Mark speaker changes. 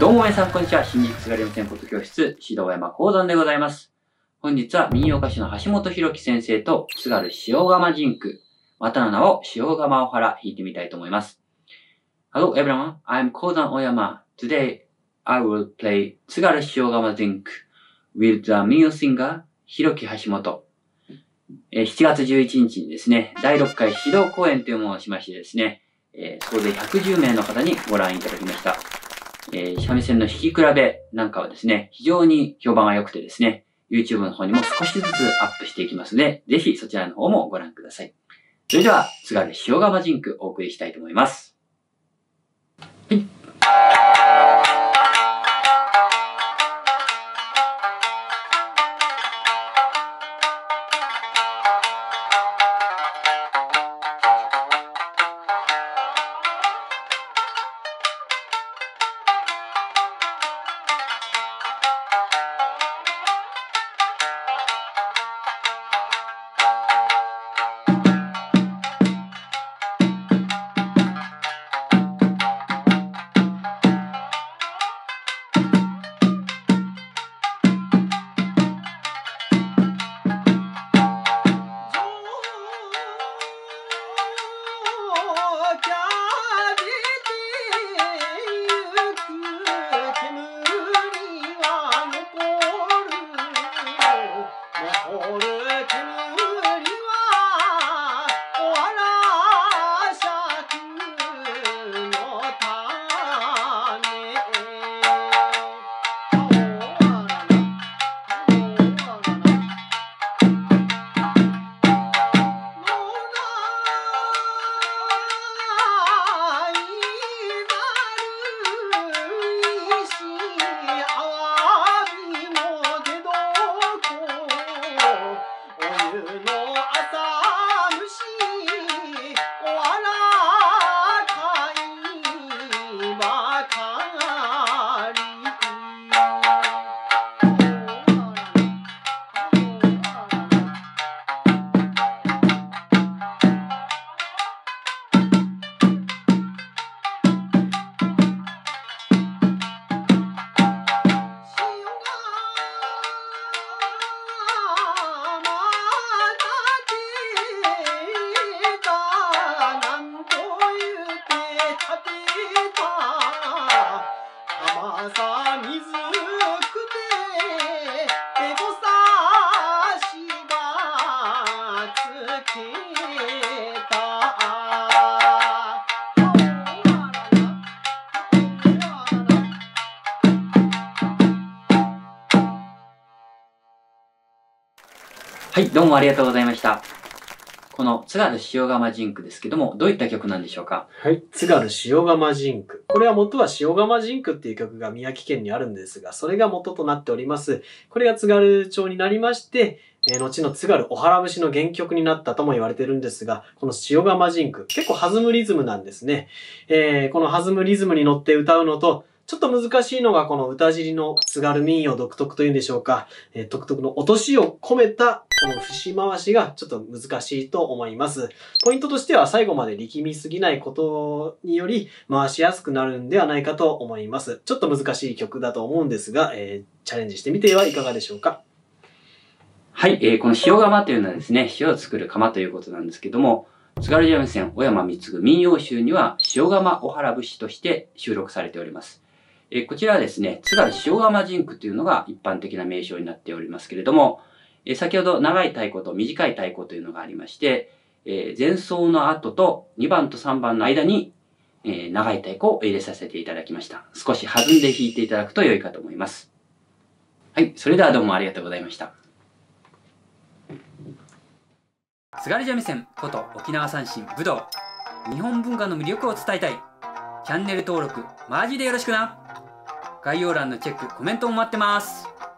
Speaker 1: どうも皆さん、こんにちは。新宿津軽山ポッド教室、指導山講談でございます。本日は民謡歌手の橋本博樹先生と津軽塩釜甚句、またの名を塩釜お原弾いてみたいと思います。Hello everyone, I'm Kozan Oyama. Today I will play 津軽塩釜甚句 with the 民謡 singer 博樹橋本。7月11日にですね、第6回指導公演というものをしましてですね、総勢110名の方にご覧いただきました。三味線の弾き比べなんかはですね、非常に評判が良くてですね、YouTube の方にも少しずつアップしていきますので、ぜひそちらの方もご覧ください。それでは、津軽塩釜甚句お送りしたいと思います。はい。はい、どうもありがとうございました。この津軽塩釜甚句ですけども、どういった曲なんでしょうか？
Speaker 2: はい、津軽塩釜甚句。これは元は塩釜甚句っていう曲が宮城県にあるんですが、それが元となっております。これが津軽調になりまして、後の津軽お原節の原曲になったとも言われてるんですが、この塩釜甚句、結構弾むリズムなんですね。この弾むリズムに乗って歌うのと、ちょっと難しいのがこの歌尻の津軽民謡独特というんでしょうか、独特の落としを込めたこの節回しがちょっと難しいと思います。ポイントとしては最後まで力みすぎないことにより回しやすくなるんではないかと思います。ちょっと難しい曲だと思うんですが、チャレンジしてみてはいかがでしょうか。
Speaker 1: はい、この塩釜というのはですね、塩を作る釜ということなんですけども、津軽三味線小山貢民謡集には塩釜お原節として収録されております。こちらはですね、津軽塩釜甚句というのが一般的な名称になっておりますけれども、先ほど長い太鼓と短い太鼓というのがありまして、前奏の後と2番と3番の間に、長い太鼓を入れさせていただきました。少し弾んで弾いていただくと良いかと思います。はい、それではどうもありがとうございました。津軽三味線こと沖縄三線武道。日本文化の魅力を伝えたい。チャンネル登録マジでよろしくな。概要欄のチェック、コメントも待ってます。